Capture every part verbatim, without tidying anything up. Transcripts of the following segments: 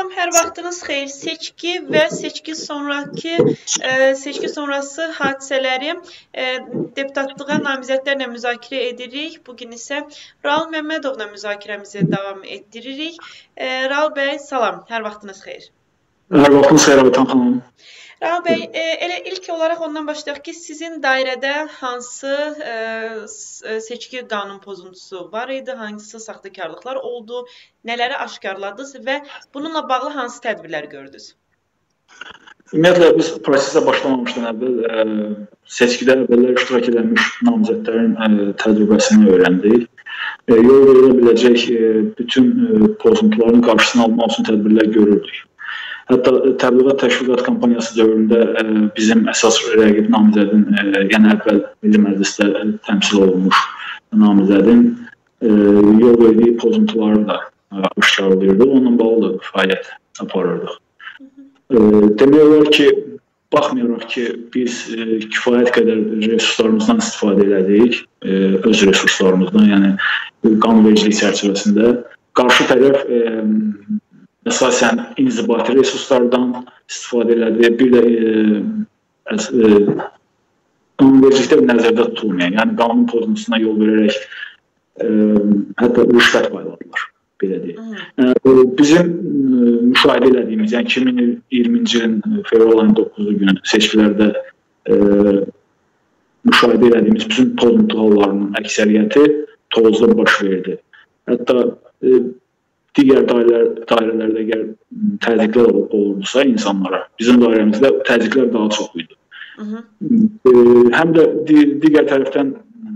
hər vaxtınız xeyir. Seçki və seçki sonraki e, seçki sonrası hadisələri e, deputatlığa namizədlərlə müzakirə edirik. Bugün isə Raul Məmmədovla müzakirəmizi davam etdiririk. E, Raul bəy, salam, hər vaxtınız xeyir. Hər vaxtınız xeyir, Əvətan xanım. Raul bəy, e, elə ilk olaraq ondan başlayaq ki, sizin dairədə hansı e, seçki qanun pozuntusu var idi, hansı saxtakarlıqlar oldu, nələri aşkarladınız və bununla bağlı hansı tədbirlər gördünüz? Ümumiyyətlə, biz prosesə başlamamışdan əvvəl e, seçkidə əvvəllər iştirak edilmiş namizədlərin e, təcrübəsini öyrəndik. E, yol verilə biləcək e, bütün e, pozuntuların qarşısını almaq üçün tədbirlər görürdük. Hətta təbliğat təşviqat kampaniyası dövründə e, bizim əsas rəqib namizədin, e, yəni əvvəl Milli Məclisdə e, təmsil olunmuş namizədin e, yol verdiyi pozuntuları da e, aşkarlayırdıq, onunla bağlı fəaliyyət aparırdıq. E, demək olar ki, baxmayaraq ki, biz e, kifayət qədər resurslarımızdan istifadə elədik, e, öz resurslarımızdan, yəni qanunvericilik çərçivəsində, qarşı tərəf e, əsasən inzibati resurslardan istifadə elədi, bir də e, e, qanunvericilikdə nəzərdə tutulmayan, yəni qanun pozuntusuna yol verərək e, hətta rüşvət payladılar, belə deyək. E, bizim e, müşahidə elədiyimiz, yəni iki min iyirminci ilin fevral ayının doqquzu günü seçkilərdə e, müşahidə elədiyimiz bütün pozuntu hallarının əksəriyyəti Tovuzda baş verdi. Hətta e, digər dairələr, dairələrdə əgər təzyiqlər olurdusa insanlara, bizim dairəmizdə təzyiqlər daha çox idi. Hı -hı. E, həm də di digər tərəfdən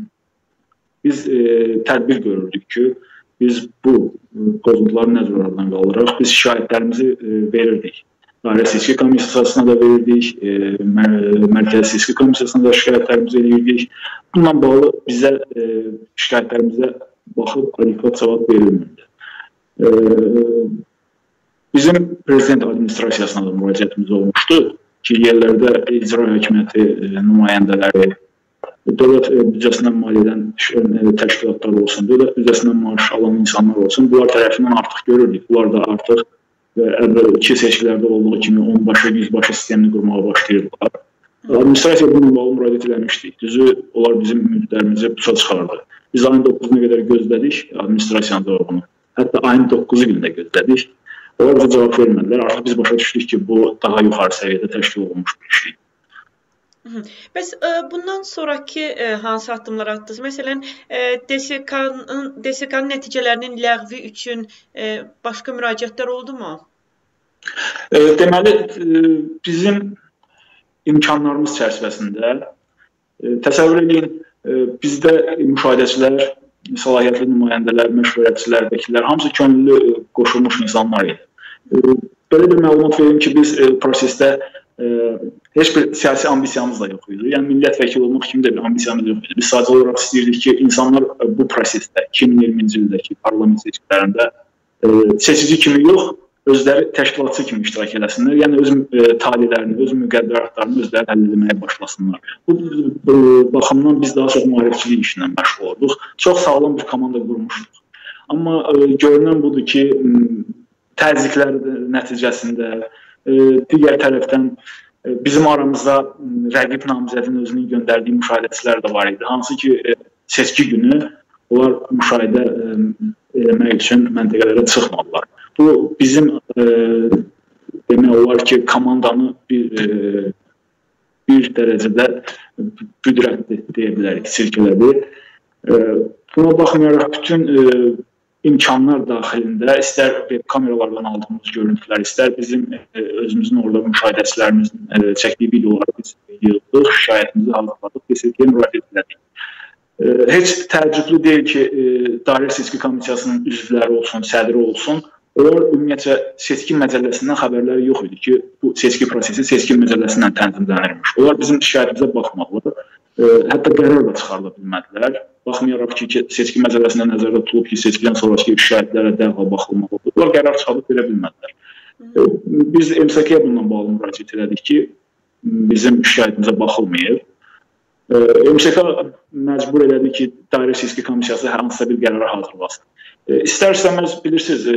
biz e, tədbir görürdük ki, biz bu pozuntuları nəzərlərdən qaldıraq, biz şikayətlərimizi e, verirdik. Dairə seçki komissiyasına da verirdik, e, mər mərkəzi seçki komissiyasına da şikayətlərimizi verirdik. Bununla bağlı bizə e, şikayətlərimizə baxıb adekvat cavab verilmirdi. Ee, bizim prezident administrasiyasına da müraciətimiz olmuşdu ki, yerlərdə icra hökuməti e, nümayəndələri, dövlət e, büdcəsindən maliyyə edən e, təşkilatlar olsun, dövlət büdcəsindən maaş alan insanlar olsun, bunlar tərəfindən artıq görürdük. Bunlar da artıq e, əvvəlki seçkilərdə olduğu kimi onbaşı, yüzbaşı sistemini qurmağa başlayırdılar. Administrasiya bununla bağlı müraciət eləmişdik. Düzü, onlar bizim ümidlərimizi puça çıxardı. Biz ayın doqquzuna qədər gözlədik administrasiyanın cavabını. Hətta ayın doqquzu günündə gözlədik. Onlar bize cavab vermədilər. Artıq biz başa düşdük ki, bu daha yuxarı səviyyədə təşkil olunmuş bir şey. Bəs bundan sonraki hansı addımlar atdınız? Məsələn, D S K-nın nəticələrinin ləğvi üçün başqa müraciətlər oldu mu? Deməli, bizim imkanlarımız çərçivəsində təsəvvür edin, bizdə müşahidəçilər, səlahiyyətli nümayəndələr, məşvərətçilər, vəkillər, hamısı könüllü qoşulmuş insanlar idi. Belə bir məlumat verim ki, biz prosesdə heç bir siyasi ambisiyamız da yox idi. Yəni, millət vəkili olmaq kimi də bir ambisiyamız yox idi. Biz sadəcə olaraq istəyirdik ki, insanlar bu prosesdə iki min iyirminci ildəki parlament seçkilərində seçici kimi yox, özləri təşkilatçı kimi iştirak eləsinlər, yəni öz talilərini, öz müqəddəratlarını özləri həll etməyə başlasınlar. Bu, bu baxımdan biz daha çox müharibçilik işlə məşğul olduq. Çox sağlam bir komanda qurmuşduq. Amma e, görünən budur ki, təzyiqlər nəticəsində e, digər tərəfdən e, bizim aramızda rəqib namizədin özünün göndərdiyi müşahidəçilər də var idi. Hansı ki, e, seçki günü onlar müşahidə e, eləmək üçün məntəqələrə çıxmadılar. Bu bizim e, demək olar ki, komandanı bir, e, bir dərəcədə büdrətli deyə bilərik, sirkələdi. E, buna baxmayaraq bütün e, imkanlar daxilində, istər web kameralardan aldığımız görüntülər, istər bizim e, özümüzün orada müşahidəçilərimizin e, çəkdiyi videoları biz yığdıq, şikayətimizi hazırladıq, D S K-yə müraciət elədik. E, heç təəccüblü deyil ki, e, Dairə Seçki Komissiyasının üzvləri olsun, sədri olsun, onlar ümumiyyətcə seçki məcəlləsindən xəbərləri yox idi ki, bu seçki prosesi seçki məcəlləsindən tənzimlənirmiş. Onlar bizim şikayətimizə baxmalıdır. E, hətta qərar da çıxarda bilmədilər. Baxmayaraq ki, seçki məcəlləsində nəzərdə tutulub ki, seçkidən sonraki şikayətlərə dərhal baxılmalıdır. Onlar qərar çıxarıb verə bilmədilər. E, biz M S K-yə bununla bağlı müraciət elədik ki, bizim şikayətimizə baxılmayıb. E, M S K məcbur elədi ki, Dairə Seçki Komissiyası hər hansısa bir qərara hazırlasın. E, İstər-istəməz bilirsiniz, e,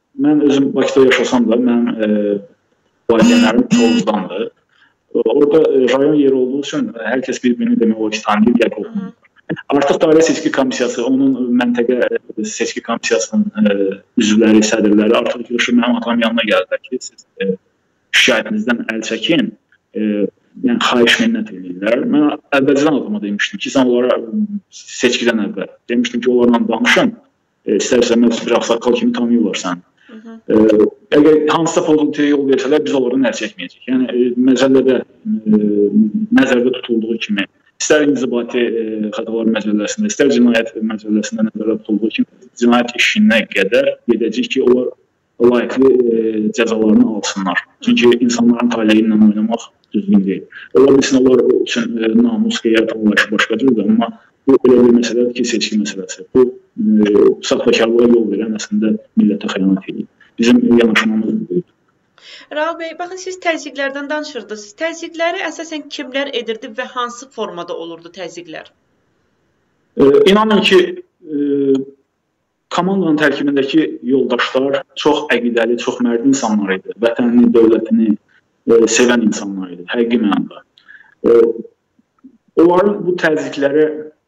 mən özüm Bakıda yaşasam da, mənim e, valideynlərim Tovuzdandır. Orada e, rayon yeri olduğu üçün hər kəs bir-birini demək olar ki, tanıyır, gəl olunur. Artıq dairə seçki komissiyası, onun məntəqə seçki komissiyasının e, üzvləri, sədrləri artıq yığışır mənim atam yanına gəldilər ki, siz e, şikayətinizdən əl çəkin, e, yəni xahiş minnət edirlər. Mən əvvəlcədən adama demişdim ki, sən onlara seçkidən əvvəl demişdim ki, onlarla danışın, e, istər-istəməz bir ağsaqqal kimi tanıyırlar sən. E, əgər hansısa pozuntuya yol versələr, biz onlardan əl çəkməyəcək. Yəni e, məcəllədə e, nəzərdə tutulduğu kimi, İstər inzibati e, xətalar məcəlləsində, istər cinayət məcəlləsində nəzərdə tutulduğu kimi cinayət işinə qədər gedəcək ki, onlar layiqli e, cəzalarını alsınlar. Çünki insanların taleyi ilə oynamaq düzgün deyil. Ola bilsin, onlar üçün e, namus, qeyrət anlayışı başqadır, amma bu elə bir məsələdir ki, seçki məsələsi. Bu e, saxtakarlığa yol verən əslində millətə xəyanət edir. Bizim yanaşmamız böyüdür. Raul bəy, baxın, siz təzyiqlərdən danışırdınız. Təzyiqləri əsasən kimlər edirdi və hansı formada olurdu təzyiqlər? E, inanın ki, e, komandanın tərkibindəki yoldaşlar çox əqidəli, çox mərd insanlar idi. Vətənini, dövlətini e, sevən insanlar idi, həqiqi mənada. E, onların bu təzyiqlərə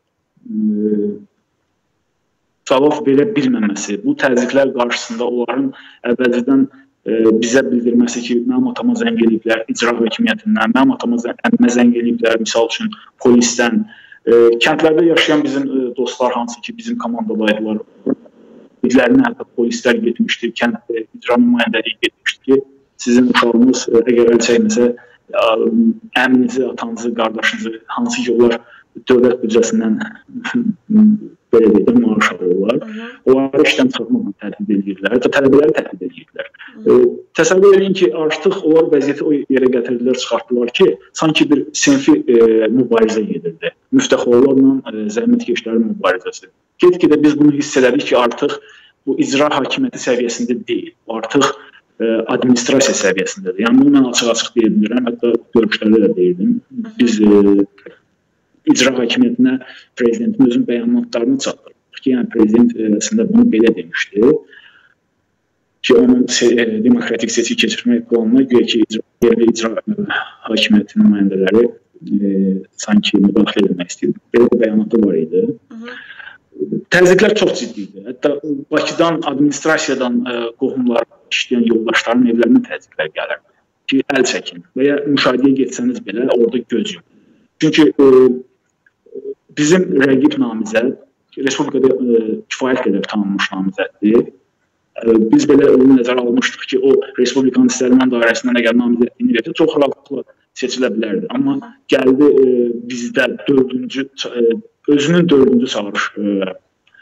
e, cavab verə bilməməsi, bu təzyiqlər qarşısında onların əvvəlcədən bizə bildirməsi ki, mənim atama zəng eləyiblər icra hakimiyyətindən, mənim atama zəng eləyiblər, misal üçün polisdən. E, kəndlərdə yaşayan bizim e, dostlar hansı ki, bizim komandadaydılar, bizlərinə hətta polislər getmişdi, kənd e, icra nümayəndəliyi getmişdi ki, sizin uşağınız e, əgər əl çəkməsə, əminizi, atanızı, qardaşınızı, hansı ki, onlar dövlət büdcəsindən belə deyək, maaş alırlar. Onları işdən çıxartmaqla təhdid edirlər, hətta tələbələri təhdid edirlər. E, təsəvvür edin ki, artıq onlar vəziyyəti o yerə gətirdilər, çıxartdılar ki, sanki bir sinfi e, mübarizə gedirdi. Müftəxorlarla e, zəhmətkeşlərin mübarizəsi. Get-gedə biz bunu hiss elədik ki, artıq bu icra hakimiyyəti səviyyəsində deyil, artıq e, administrasiya səviyyəsindədir. Yəni, bunu mən açıq-açıq deyə bilirəm, hətta görüşlərdə də deyirdim. Biz e, icra hakimiyyətinə prezidentin özün bəyanatlarını çatdırırıq ki, yəni prezident əslində bunu belə demişdi ki, onun e, demokratik seçki keçirmək planına güya ki, yerli icra e, hakimiyyətinin nümayəndələri e, sanki müdaxilə edilmək istəyir. Belə bəyanatı var idi. Təzyiqlər çox ciddi idi. Hətta Bakıdan, administrasiyadan e, qohumlar işləyən yoldaşların evlərinə təzyiqlər gəlirdi ki, əl çəkin və ya müşahidəyə getsəniz belə orada göz yox. Çünki e, bizim rəqib namizəd, Respublikada e, kifayət qədər tanınmış namizəddir. E, biz belə onu nəzərə almışdıq ki, o Respublikanın istənilən dairəsindən əgər namizədliyini versə, çox rahatlıqla seçilə bilərdi. Amma gəldi e, bizdə dördüncü, e, özünün dördüncü çağırış e,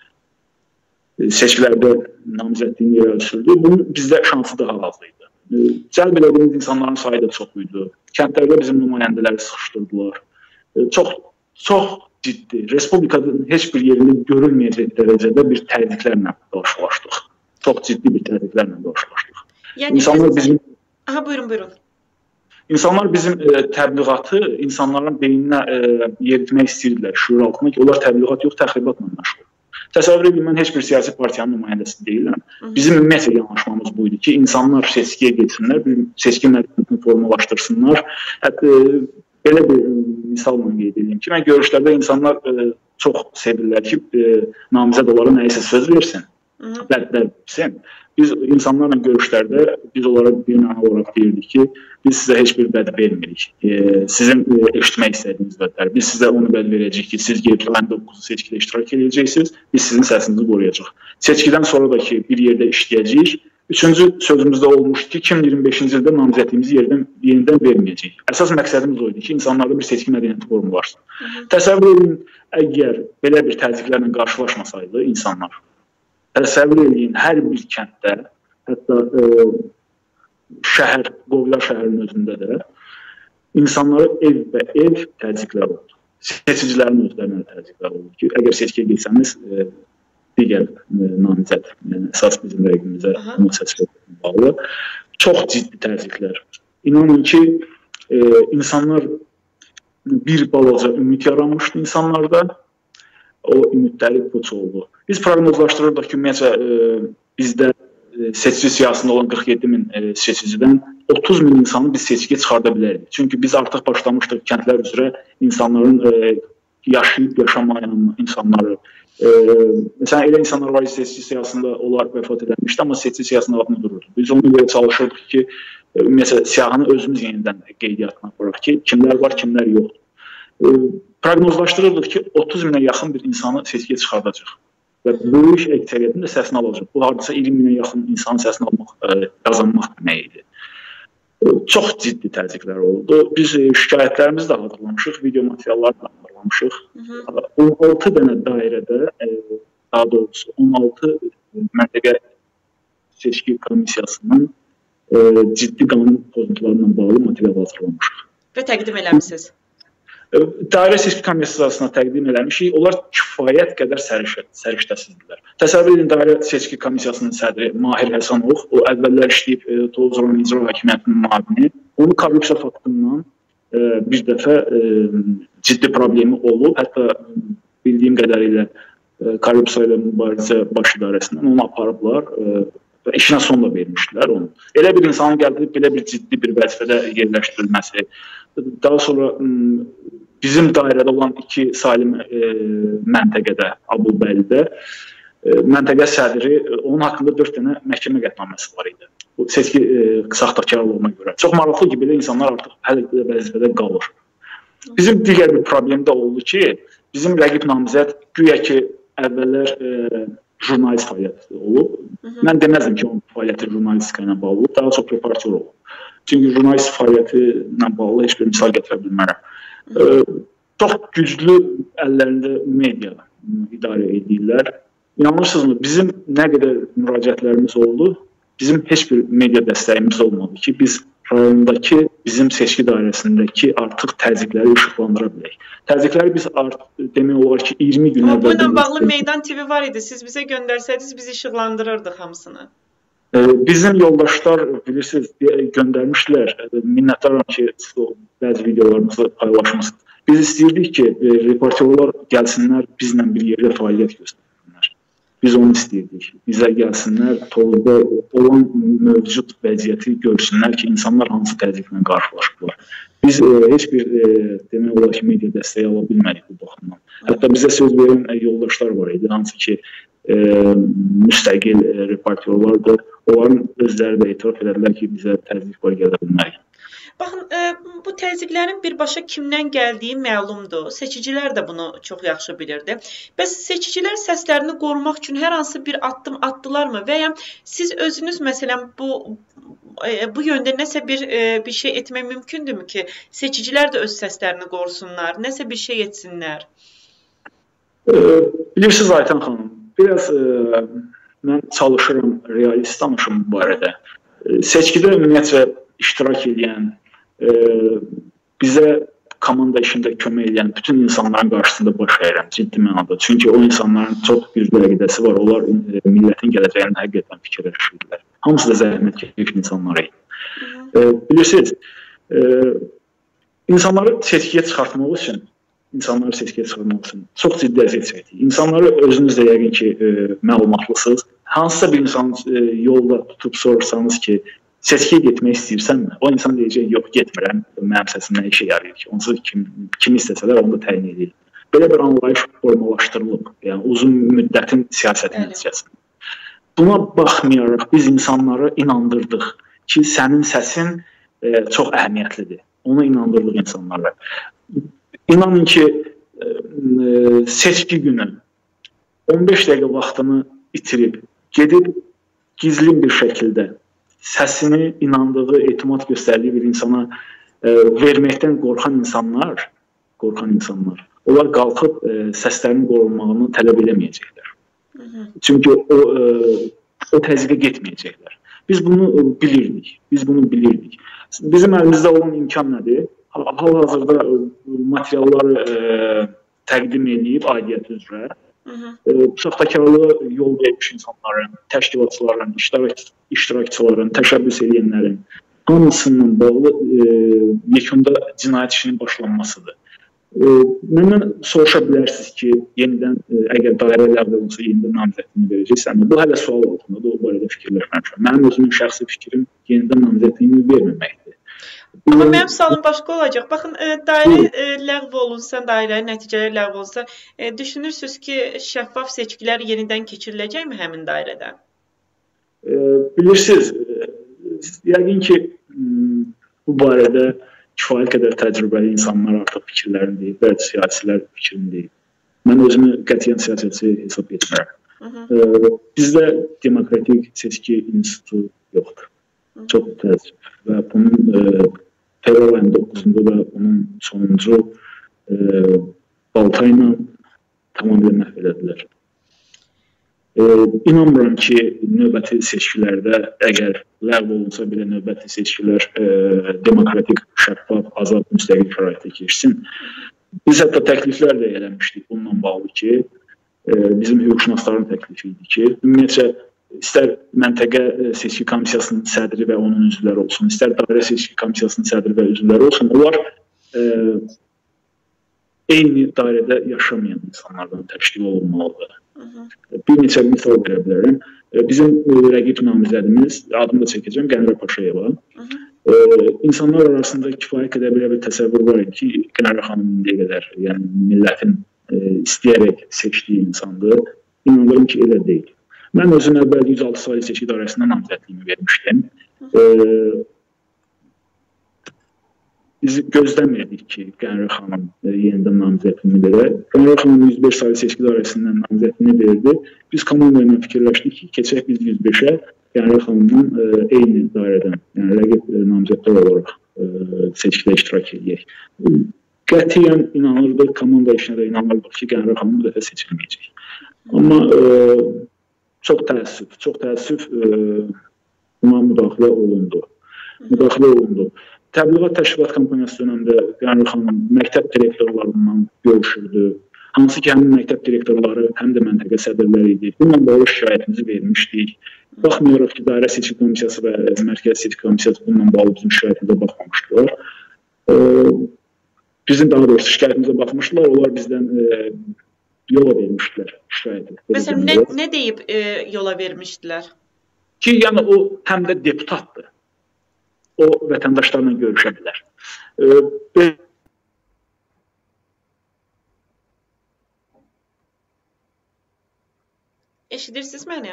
seçkilərdə namizədliyini yerə ölçüldü. Bunun bizdə şansı daha az idi. E, cəlb elədiyimiz insanların sayı da çox idi. Kəndlərdə bizim nümayəndələri sıxışdırdılar. E, çox Çox ciddi, Respublikanın heç bir yerində görülməyəcək dərəcədə bir təzyiqlərlə qarşılaşdıq. Çox ciddi bir təzyiqlərlə qarşılaşdıq. Yəni, İnsanlar bizim... Aha, buyurun, buyurun. İnsanlar bizim e, təbliğatı insanların beyninə e, yeritmək istəyirdilər, şuur altına ki, onlar təbliğat yox, təxribatla məşğul. Təsəvvür edin, mən heç bir siyasi partiyanın nümayəndəsi deyiləm. Bizim ümumiyyətlə yanaşmamız buydu ki, insanlar seçkiyə getsinlər, bir seçki mədəniyyətini formalaşdırsınlar. Hətta belə bir misalla qeyd edeyim ki, mən görüşlərdə insanlar e, çox sevirlər ki, e, namizəd onlara nəyisə söz versin, bəd-bəd bilsin. Biz insanlarla görüşlərdə biz onlara bir məna olaraq deyirdik ki, biz sizə heç bir bəd vermirik. E, sizin e, eşitmək istədiyiniz bədlər. Biz sizə onu bəd verəcəyik ki, siz gelib ən doqquzuncu seçkidə iştirak edəcəksiniz, biz sizin səsinizi qoruyacaq. Seçkidən sonra da ki, bir yerdə işləyəcəyik. Üçüncü sözümüzdə olmuşdu ki, iki min iyirmi beşinci ildə namizədliyimizi yerindən, yenidən verməyəcək. Əsas məqsədimiz o idi ki, insanlarda bir seçki mədəniyyəti formulaşsın. Təsəvvür edin, əgər belə bir təzyiqlərlə qarşılaşmasaydı insanlar, təsəvvür edin, hər bir kənddə, hətta e, şəhər, Qovlar şəhərinin özündə də insanlara ev və ev təzyiqlər oldu. Seçicilərin özlərinə təzyiqlər oldu ki, əgər seçkiyə geçsəniz, e, digər e, namizəd, yəni əsas bizim rəqibimizə ona səs verməklə bağlı çox ciddi təzyiqlər. İnanın ki, e, insanlar bir balaca ümid yaranmışdı insanlarda, o ümidləri puç oldu. Biz proqnozlaşdırırdıq ki, ümumiyyətlə e, bizdə e, seçici siyasında olan qırx yeddi min seçicidən otuz min insanı biz seçkiyə çıxarda bilərdik. Çünki biz artıq başlamışdıq kəndlər üzrə insanların yaşayıb yaşamayan insanları. Məsələn, elə insanlar var ki, seçici siyasında onlar vəfat edilmişdi, amma seçici siyasında adını dururdu. Biz onu görə çalışırdıq ki, məsələn, siyahını özümüz yenidən qeydiyyatına aparaq ki, kimlər var, kimlər yoxdur. Proqnozlaşdırırdıq ki, otuz minə yaxın bir insanı seçkiyə çıxardacaq. Və böyük əksəriyyətin də səsini alacaq. Bu hardasa iyirmi minə yaxın insanın səsini almaq, qazanmaq demək idi. Çox ciddi təzyiqlər oldu. Biz şikayətlərimizi də hazırlamışıq, video materialları da hazırlamışıq. on altı dənə dairədə, daha doğrusu on altı məntəqə seçki komissiyasının ciddi qanun pozuntularına bağlı material hazırlamışıq. Və təqdim eləmişsiniz? Dairə seçki komissiyasına təqdim eləmişik. Onlar kifayət qədər səriştəsizdirlər. Təsəvvür edin, dairə seçki komissiyasının sədri Mahir Həsənov, o əvvəllər işləyib Tovuz rayon icra hakimiyyətinin müavini. Onun korrupsiya faktından bir dəfə ciddi problemi olub. Hətta bildiyim qədərilə korrupsiya ilə mübarizə baş idarəsindən onu aparıblar və işinə son da vermişdilər onu. Elə bir insanın gəldirib belə bir ciddi bir vəzifədə yerləşdirilməsi, daha sonra bizim dairədə olan iki salim məntəqədə, Abulbəylidə məntəqə sədri, onun haqqında dörd dənə məhkəmə qətnaməsi var idi. Bu seçki saxtakarlığına görə. Çox maraqlı ki, belə insanlar artıq hələ də vəzifədə qalır. Bizim digər bir problem də oldu ki, bizim rəqib namizəd güya ki, əvvəllər jurnalist fəaliyyəti olub. Mən deməzdim ki, onun fəaliyyəti jurnalistika ilə bağlı olub, daha çox reportör olub. Çünki jurnalist fəaliyyəti ilə bağlı heç bir misal gətirə bilmərəm. Çox güclü əllərində media idarə edirlər. İnanırsınızmı, bizim nə qədər müraciətlərimiz oldu, bizim heç bir media dəstəyimiz olmadı ki, biz rayondakı, bizim seçki dairəsindəki artıq təzyiqləri işıqlandıra bilək. Təzyiqləri biz artıq demək olar ki, iyirmi gün əvvəl... Bu ilə bağlı Meydan T V var idi, siz bizə göndərsəydiniz, biz işıqlandırırdıq hamısını. Bizim yoldaşlar, bilirsiniz, göndərmişlər, minnətdaram ki, bəzi videolarımızı paylaşmışsınız. Biz istəyirdik ki, reportyorlar gəlsinlər, bizlə bir yerdə fəaliyyət göstərsinlər. Biz onu istəyirdik. Bizə gəlsinlər, Tovuzda olan mövcud vəziyyəti görsünlər ki, insanlar hansı təzyiqlə qarşılaşırlar. Biz heç bir, demək olar ki, media dəstəyi ala bilmədik bu baxımdan. Hətta bizə söz verən yoldaşlar var idi, hansı ki, müstəqil reportyorlardır. Onların özləri də etiraf edərlər ki, bizə təzyiq var, gələ bilmərik. Baxın, bu təzyiqlərin birbaşa kimdən gəldiyi məlumdur. Seçicilər də bunu çox yaxşı bilirdi. Bəs seçicilər səslərini qorumaq üçün hər hansı bir addım atdılarmı? Və ya siz özünüz, məsələn, bu, bu yöndə nəsə bir, bir şey etmək mümkündürmü ki, seçicilər də öz səslərini qorusunlar, nəsə bir şey etsinlər? Bilirsiniz, Aytan xanım, biraz mən çalışıram, realist danışım bu barədə. Seçkidə ümumiyyətlə iştirak edən, bizə komanda işində kömək edən bütün insanların qarşısında baş əyirəm, ciddi mənada. Çünki o insanların çox güclü əqidəsi var, onlar millətin gələcəyini həqiqətən fikirləşirlər. Hamısı da zəhmət çəkmiş insanlar idi. Bilirsiniz, insanları seçkiyə çıxartmaq üçün, insanları seçkiyə çıxartmaq üçün çox ciddi əziyyət çəkdik. İnsanları özünüz də yəqin ki, məlumatlısınız. Hansısa bir insan yolda tutub sorursanız ki, seçkiyə getmək istəyirsənmi? O insan deyəcək, yox, getmirəm, mənim səsimdən işə yarayır ki, onsuz kim, kim istəsələr onu da təyin edir. Belə bir anlayış formalaşdırılıb, yəni uzun müddətin siyasəti nəticəsində. Buna baxmayaraq biz insanları inandırdıq ki, sənin səsin e, çox əhəmiyyətlidir. Onu inandırdıq insanlara. İnanın ki, e, seçki günü on beş dəqiqə vaxtını itirib, gedib gizli bir şəkildə səsini inandığı, etimad göstərdiyi bir insana e, verməkdən qorxan insanlar, qorxan insanlar, onlar qalxıb e, səslərinin qorunmağını tələb eləməyəcəklər. Hı -hı. Çünki o, e, o təzyiqə getməyəcəklər. Biz bunu bilirdik, biz bunu bilirdik. Bizim əlimizdə olan imkan nədir? Hal-hazırda materialları e, təqdim edib aidiyyəti üzrə. Saxtakarlığa yol vermiş insanların, təşkilatçıların, iştirak, iştirakçıların, təşəbbüs edənlərin hamısından bağlı e, yekunda cinayət işinin başlanmasıdır. Məndən soruşa bilərsiniz ki, yenidən əgər dairə ləğv olunsa yenidən namizədliyini verəcəksən. Bu hələ sual altındadır, o barədə fikirləşməmişəm. Mənim özümün şəxsi fikrim yenidən namizədliyini verməməkdir. Amma mənim sualım başqa olacaq. Baxın, dairə ləğv olunsa, dairənin nəticələri ləğv olunsa, düşünürsünüz ki, şəffaf seçkilər yenidən keçiriləcəkmi həmin dairədə? Bilirsiniz, yəqin ki, bu barədə kifayət qədər təcrübəli insanlar artıq fikirlərini deyib, bəzi siyasilər fikrini deyib. Mən özümü qətiyyən siyasətçi hesab etmirəm. Bizdə demokratik seçki institutu yoxdur. Çox təəssüf. Və bunun fevral ayının doqquzunda da onun sonuncu balta ilə tamamilə məhv elədilər. İnanmıram ki, növbəti seçkilərdə əgər ləğv olunsa belə növbəti seçkilər demokratik, şəffaf, azad, müstəqil şəraitdə keçsin. Biz hətta təkliflər də eləmişdik bununla bağlı ki, bizim hüquqşünasların təklifi idi ki, ümumiyyətcə, istər məntəqə seçki komissiyasının sədri və onun üzvləri olsun, istər dairə seçki komissiyasının sədri və üzvləri olsun, onlar eyni dairədə yaşamayan insanlardan təşkil olunmalıdır. Bir neçə misal verə bilərəm. Bizim rəqib namizədimiz, adını da çəkəcəm, Qənirə Paşayeva. İnsanlar arasında kifayət qədər belə bir təsəvvür var ki, Qənirə xanım indiyə qədər, yəni millətin istəyərək seçdiyi insandır. İnanırım ki, elə deyil. Mən özüm əvvəl yüz altı saylı seçki dairəsində namizədliyimi vermişdim. Biz gözləmirdik ki, Qənirə xanım yenidən namizədliyini verək. Qənirə xanım yüz beş saylı seçki dairəsindən namizədliyini verdi. Biz komanda ilə fikirləşdik ki, keçək biz yüz beşə Qənirə xanımdan eyni dairədən, yəni rəqib namizədlər olaraq seçkidə iştirak edək. Qətiyyən inanırdıq, komanda işinə də inanırdıq ki, Qənirə xanım bu dəfə seçilməyəcək. Amma çox təəssüf, çox təəssüf buna müdaxilə olundu. Müdaxilə olundu. Təbliğat təşkilat kampaniyası dönəmdə Qənirə xanım məktəb direktorlarından görüşürdü. Hansı ki, həmin məktəb direktorları həm də məntəqə sədrləri idi. Bununla bağlı şikayətimizi vermişdik. Baxmayaraq ki, dairə seçki komissiyası və mərkəzi seçki komissiyası bununla bağlı bizim şikayətimizə baxmamışdılar. Bizim daha doğrusu şikayətimizə baxmışdılar, onlar bizdən yola vermişdilər şikayəti. Məsələn, nə, nə deyib e, yola vermişdilər? Ki, yəni o həm də deputatdır. O vətəndaşlarla görüşə bilər. E, Eşidirsiniz məni?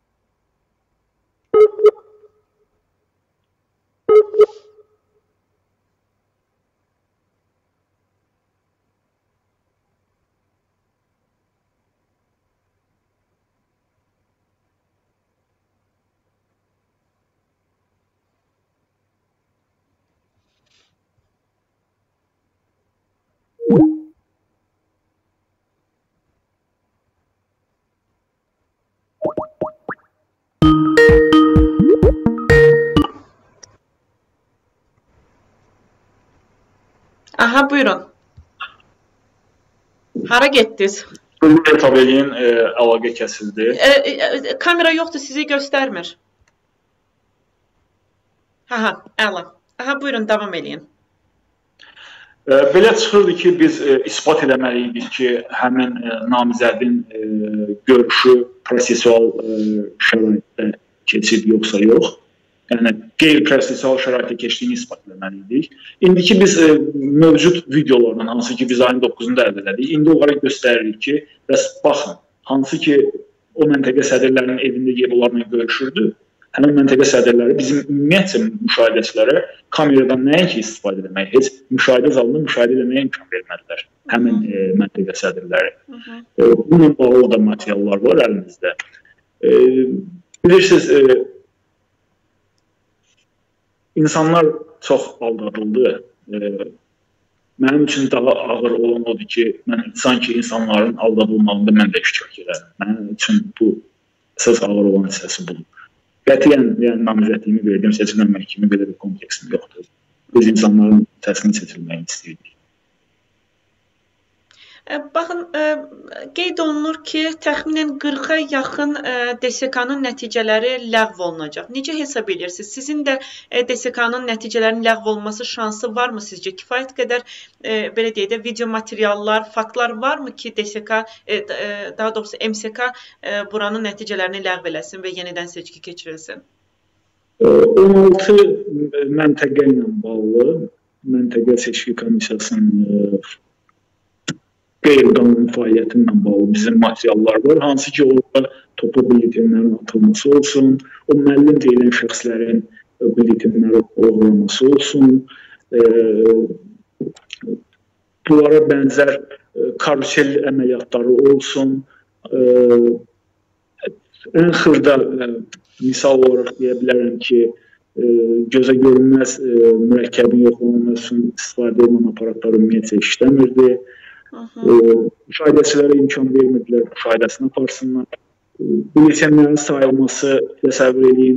Aha, buyurun. Hara getdiniz? Tabiyin e, əlaqə kəsildi. E, e, kamera yoxdur, sizi göstərmir. Aha, əla. Aha, buyurun, davam edin. E, belə çıxırdı ki, biz e, ispat eləməliydik ki, həmin e, namizədin e, görüşü prosesual e, şəraitdə keçib yoxsa yox. Yəni, qeyri-prosesual şəraitdə keçdiyini ispat eləməliydik. İndiki biz e, mövcud videolardan, hansı ki biz ayın doqquzunda əldə elədik, indi onlara göstəririk ki, bəs baxın, hansı ki o məntəqə sədrlərinin evində gəlib onlarla görüşürdü, həmin məntəqə sədrləri bizim ümumiyyətcə müşahidəçilərə kameradan nəinki istifadə etmək, heç müşahidə zalında müşahidə etməyə imkan vermədilər həmin e, məntəqə sədrləri. E, bununla bağlı da materiallar var əlimizdə. E, bilirsiniz, e, İnsanlar çox aldadıldı. E, mənim üçün daha ağır olan odur ki, mən sanki insanların aldadılmağında mən də iştirak edirəm. Mənim üçün bu əsas ağır olan hissəsi budur. Qətiyyən, yəni namizədliyimi verdim, seçilməmək kimi belə bir kompleksim yoxdur. Biz insanların səsini seçilməyini istəyirdik. Baxın, qeyd olunur ki, təxminən qırxa yaxın D S K-nın nəticələri ləğv olunacaq. Necə hesab edirsiniz? Sizin də D S K-nın nəticələrinin ləğv olunması şansı varmı sizcə? Kifayət qədər, belə deyək də, video materiallar, faktlar varmı ki, D S K, daha doğrusu M S K buranın nəticələrini ləğv eləsin və yenidən seçki keçirilsin? on altı məntəqə ilə bağlı, məntəqə seçki komissiyasının qeyri-qanuni fəaliyyətindən bağlı bizim materiallar var. Hansı ki, orada toplu bülletenlərin atılması olsun, o müəllim deyilən şəxslərin bülletenləri oğurlaması olsun, bunlara bənzər karusel əməliyyatları olsun, ən xırda misal olaraq deyə bilərəm ki, gözə görünməz mürəkkəbin yoxlanılması üçün istifadə olunan aparatlar ümumiyyətlə işləmirdi. Müşahidəçilərə imkan vermirdilər, müşahidəsini aparsınlar. Bülletenlərin sayılması, təsəvvür edin,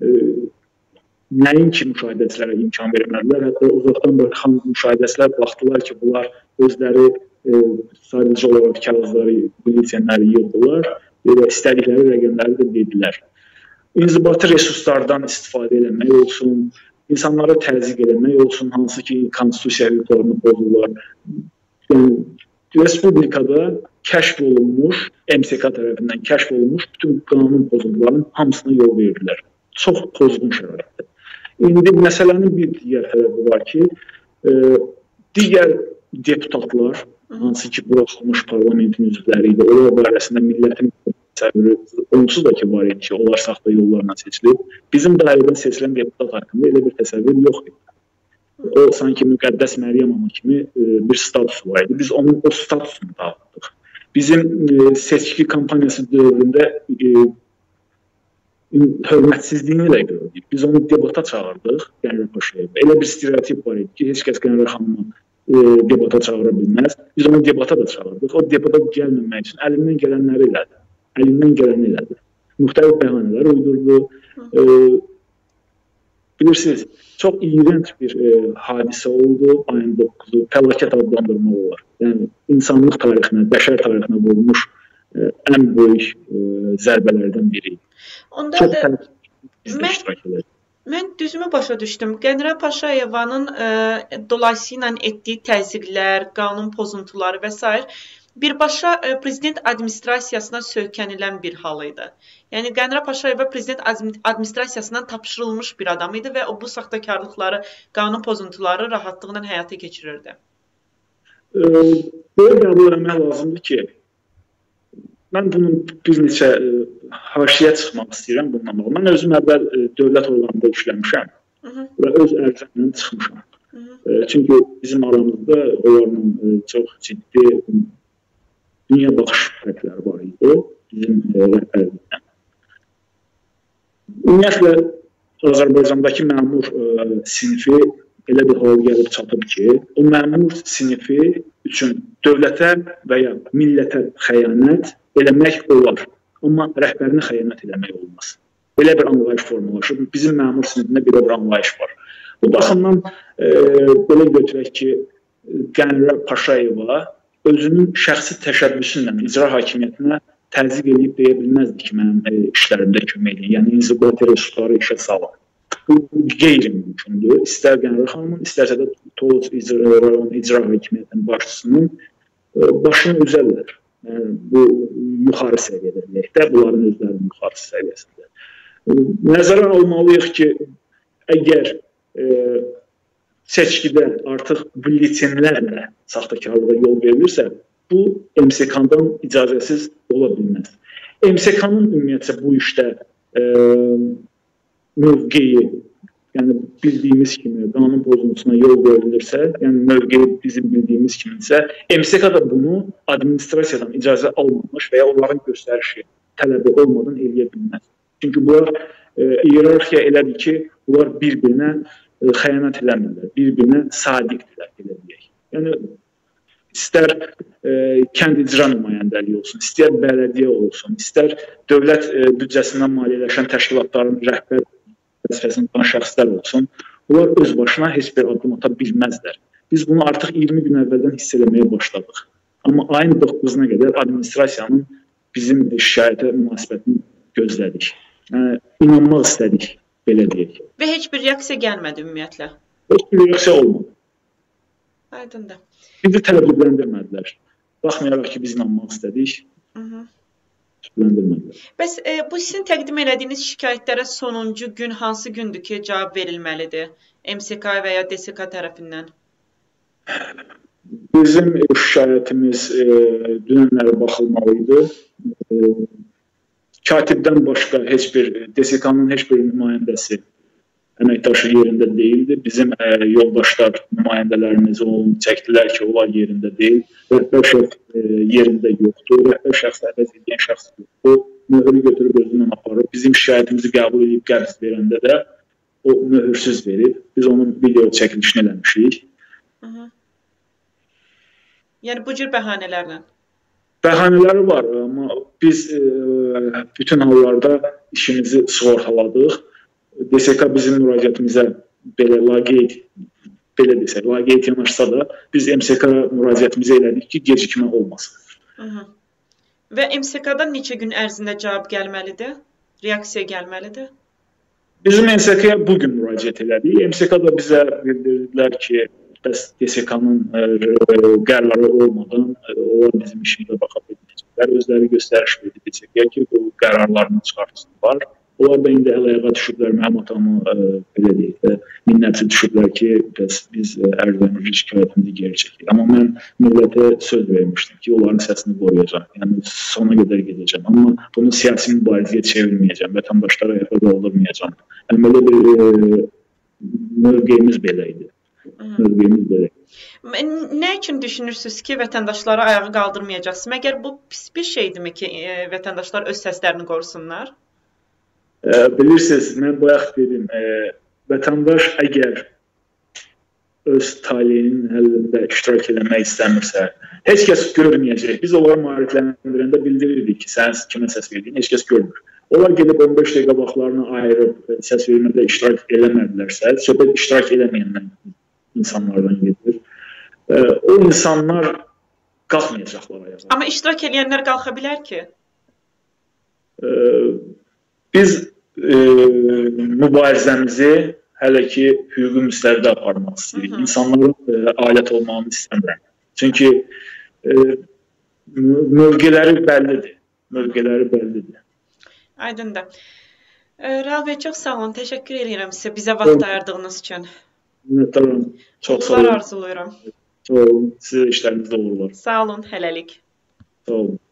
nəyin ki, müşahidəçilərə imkan vermədilər. Hətta uzaqdan baxan müşahidəçilər baxdılar ki, bunlar özləri sadəcə olaraq kağızları, bülletenləri yığdılar və istədikləri rəqəmləri də dedilər. İnzibati resurslardan istifadə eləmək olsun, insanlara təzyiq eləmək olsun, hansı ki, konstitusiya hüquqlarını pozurlar. Yəni, Respublikada kəşf olunmuş, M S K tərəfindən kəşf olunmuş bütün qanun pozuntularının hamısına yol verirlər. Çox pozğun şəraitdir. İndi məsələnin bir digər tərəfi var ki, e, digər deputatlar, hansı ki, buraxılmış parlamentin üzvləri idi, onlar barəsində millətin təsəvvürü onsuz da ki, var idi ki, onlar saxta yollarla seçilib. Bizim dairədən seçilən deputat haqqında elə bir təsəvvür yox idi. O, sanki müqəddəs Məryəm ana kimi bir statusu var idi. Biz onun o statusunu dağıtdıq. Bizim seçki kampaniyası dövründə hörmətsizliyini də gördük. Biz onu debata çağırdıq, Qənrə Paşayeva. Elə bir stereotip var idi ki, heç kəs Qənrə xanımı debata çağıra bilməz. Biz onu debata da çağırdıq. O debata gəlməmək üçün əlindən gələnləri elədi. Əlindən gələni elədi. Müxtəlif bəhanələr uydurdu. Bilirsiniz, çox iyrənc bir e, hadisə oldu, ayın doqquzu, fəlakət adlandırmaq olar. Yəni, insanlıq tarixinə, bəşər tarixinə vurmuş e, ən böyük e, zərbələrdən biri. Onda çox da, mən, mən düzümü başa düşdüm. Qənrə Paşayevanın e, dolayısıyla etdiyi təzyiqlər, qanun pozuntuları və s. birbaşa e, prezident administrasiyasına söykənilən bir hal idi. Yəni, Qənrə Paşayeva prezident administrasiyasından tapşırılmış bir adam idi və o bu saxtakarlıqları, qanun pozuntuları rahatlıqla həyata keçirirdi. Belə qəbul etmək lazımdır ki, mən bunun bir neçə haşiyə çıxmaq istəyirəm bundan bağlı. Mən özüm əvvəl dövlət orqanında işləmişəm Hı -hı. və öz ərzəmlə çıxmışam. Hı -hı. Çünki bizim aramızda onlarla çox ciddi dünya baxış fərqləri var idi bizim rəhbərlikdən. Ümumiyyətlə, Azərbaycandakı məmur e, sinifi elə bir hal gəlib çatıb ki, o məmur sinifi üçün dövlətə və ya millətə xəyanət eləmək olar. Amma rəhbərini xəyanət eləmək olmaz. Belə bir anlayış formalaşıb. Bizim məmur sinifində belə bir anlayış var. Bu baxımdan e, belə götürək ki, Qənrə Paşayeva özünün şəxsi təşəbbüsünlə icra hakimiyyətinə təzyiq edib deyə bilməzdi ki, mənim e, işlərimdə kömək edin. Yəni, inzibati resursları işə salın. Bu qeyri-mümkündür. İstər Qənrə xanımın, istərsə də Tovuz rayon icra hakimiyyətinin başçısının e, başını üzərlər. Yəni, bu yuxarı səviyyədə deyək də, bunların özlərinin yuxarı səviyyəsində. E, nəzərə almalıyıq ki, əgər e, seçkidə artıq bülletenlərlə saxtakarlığa yol verilirsə, bu M S K-dan icazəsiz ola bilməz. M S K-nın ümumiyyətcə bu işdə e, mövqeyi, yəni bildiyimiz kimi qanun pozuntusuna yol verilirsə, yəni mövqeyi bizim bildiyimiz kimi isə, M S K da bunu administrasiyadan icazə almamış və ya onların göstərişi tələbi olmadan eləyə bilməz. Çünki bunlar e, iyerarxiya elədir ki, bunlar bir-birinə xəyanət eləmirlər, bir-birinə sadiqdirlər, elə deyək. Yəni, istər e, kənd icra nümayəndəliyi olsun, istər bələdiyyə olsun, istər dövlət e, büdcəsindən maliyyələşən təşkilatların rəhbər vəzifəsindən şəxslər olsun, bunlar öz başına heç bir addım ata bilməzlər. Biz bunu artıq iyirmi gün əvvəldən hiss eləməyə başladıq. Amma ayın doqquzuna qədər administrasiyanın bizim şikayətə münasibətini gözlədik. Yəni, inanmaq istədik, belə deyək. Və heç bir reaksiya gəlmədi ümumiyyətlə? Heç bir reaksiya olmadı. Aydındır. Bizi tələbləndirmədilər. Baxmayaraq ki, biz inanmaq istədik. Hı -hı. Bəs e, bu sizin təqdim elədiyiniz şikayətlərə sonuncu gün hansı gündür ki, cavab verilməlidir? M S K və ya D S K tərəfindən? Bizim şikayətimiz e, dünənlərə baxılmalıydı. E, katibdən başqa heç bir, D S K-nın heç bir nümayəndəsi əməkdaşı yerində deyildi. Bizim e, yoldaşlar, nümayəndələrimiz onu çəkdilər ki, onlar yerində deyil. Rəhbər şəxs e, yerində yoxdur. Rəhbər şəxs əvəz edən şəxs yoxdur. Möhürü götürüb özündən aparıb. Bizim şikayətimizi qəbul edib qəbz verəndə də o möhürsüz verib. Biz onun video çəkilişini eləmişik. Hı -hı. Yəni bu cür bəhanələrlə? Bəhanələri var, amma biz e, bütün hallarda işimizi sığortaladıq. D S K bizim müraciətimizə belə laqeyd, belə desək, laqeyd yanaşsa da biz M S K müraciətimizi elədik ki, gecikmə olmasın. Hı -hı. Və M S K-dan neçə gün ərzində cavab gəlməlidir? Reaksiya gəlməlidir? Bizim M S K-ya bugün müraciət elədik. M S K da bizə bildirdilər ki, bəs D S K-nın qərarı olmadan onlar bizim işimizə baxa bilməyəcəklər. Özləri göstəriş verdi D S K-ya ki, bu qərarlarını çıxartsınlar. Onlar da indi əl-ayağa düşüblər, mənim atamı belə deyək də, minnətçi düşüblər ki, biz ərzəmizi şikayətimizi geri çəkirik. Amma mən millətə söz vermişdim ki, onların səsini qoruyacaq. Yəni, sona qədər gedəcəm. Amma bunu siyasi mübarizəyə çevirməyəcəm, vətəndaşlara ayağa qaldırmayacam. Yəni, belə bir e, mövqeyimiz belə idi. Mövqeyimiz belə idi. Nə üçün düşünürsünüz ki, vətəndaşlara ayağı qaldırmayacaqsınız? Məgər bu pis bir şeydirmi ki, e, vətəndaşlar öz səslərini qorusunlar? E, bilirsiniz, mən bayaq dedim, e, vətəndaş əgər öz taleyinin əlində iştirak eləmək istəmirsə, heç kəs görməyəcək. Biz onları maarifləndirəndə bildirirdik ki, sən kimə səs verdiyin, heç kəs görmür. Onlar gedib on beş dəqiqə vaxtlarını ayırıb səs vermədə iştirak eləmədilərsə, söhbət iştirak eləməyənlər insanlardan gedir. E, o insanlar qalxmayacaqlar ayağa. Amma iştirak edənlər qalxa bilər ki? E, Biz e, mübarizəmizi hələ ki hüquqi müstəvidə aparmaq istəyirik. İnsanların e, alət olmağını istəmirəm. Çünki e, mövqeləri bəllidir. Mövqeləri bəllidir. Aydındır. E, Rauf bəy, çox sağ olun. Təşəkkür edirəm sizə bizə vaxt ayırdığınız üçün. Minnətdaram. Çox sağ olun. Uğurlar arzulayıram. Sağ olun. Sizə işlərinizdə uğurlar. Sağ olun, hələlik. Sağ olun.